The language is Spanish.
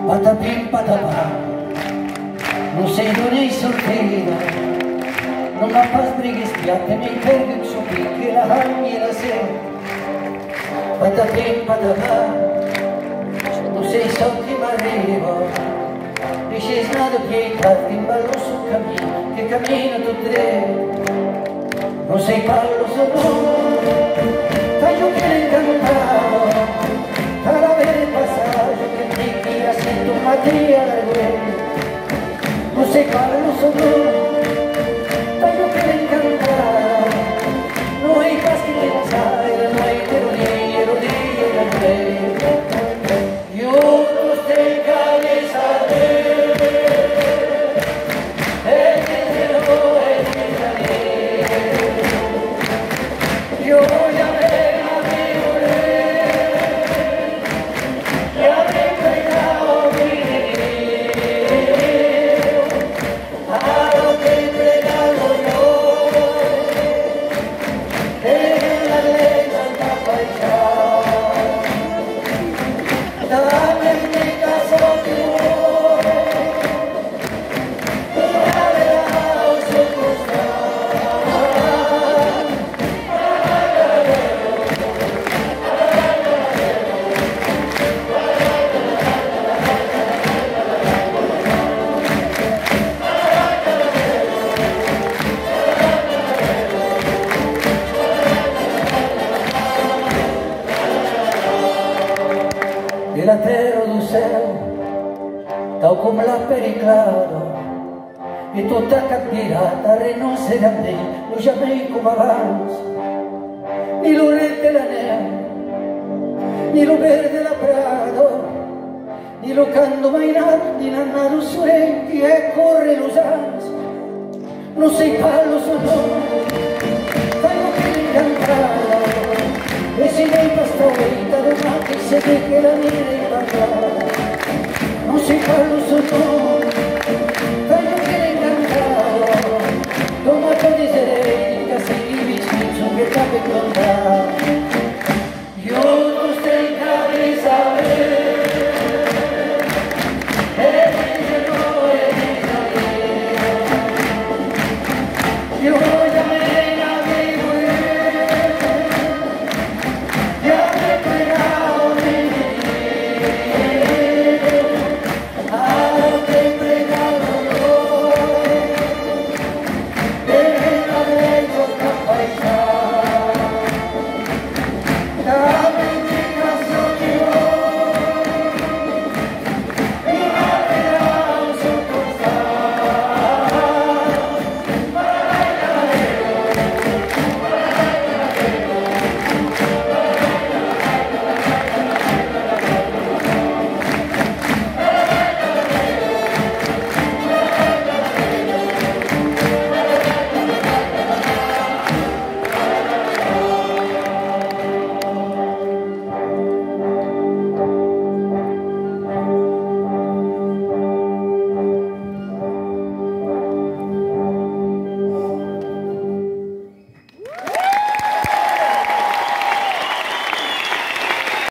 Patapim patapam, non sei donei sortino, non ma fa sbrighe spiatte, mi perdo il suo picchi, la hammi e la sera. Patapim patapam, non sei soldi ma arrivo, e sei snato piegato in ballo sul cammino, che cammina tu dritto, non sei pallo solo, taglio che ne incantavo, per avere il passaggio che mi tira sento Mattia da guerra, non sei pallo solo, taglio che ne incantavo, noi paschi pensare, noi te lo dire da te. Io tu stai cabeza de e te lo e te io ya me e la terra do céu, tal como la periclado, e tutta campirata renoncer a me, non jamais come avanzo, ni lo red de la neve, ni lo verde la prado, ni lo canto mainar, ni nannado suenti e corre l'usanza, non sei pallo sonoro, fallo che incantare, e si dei pastorita domani se ve che la neve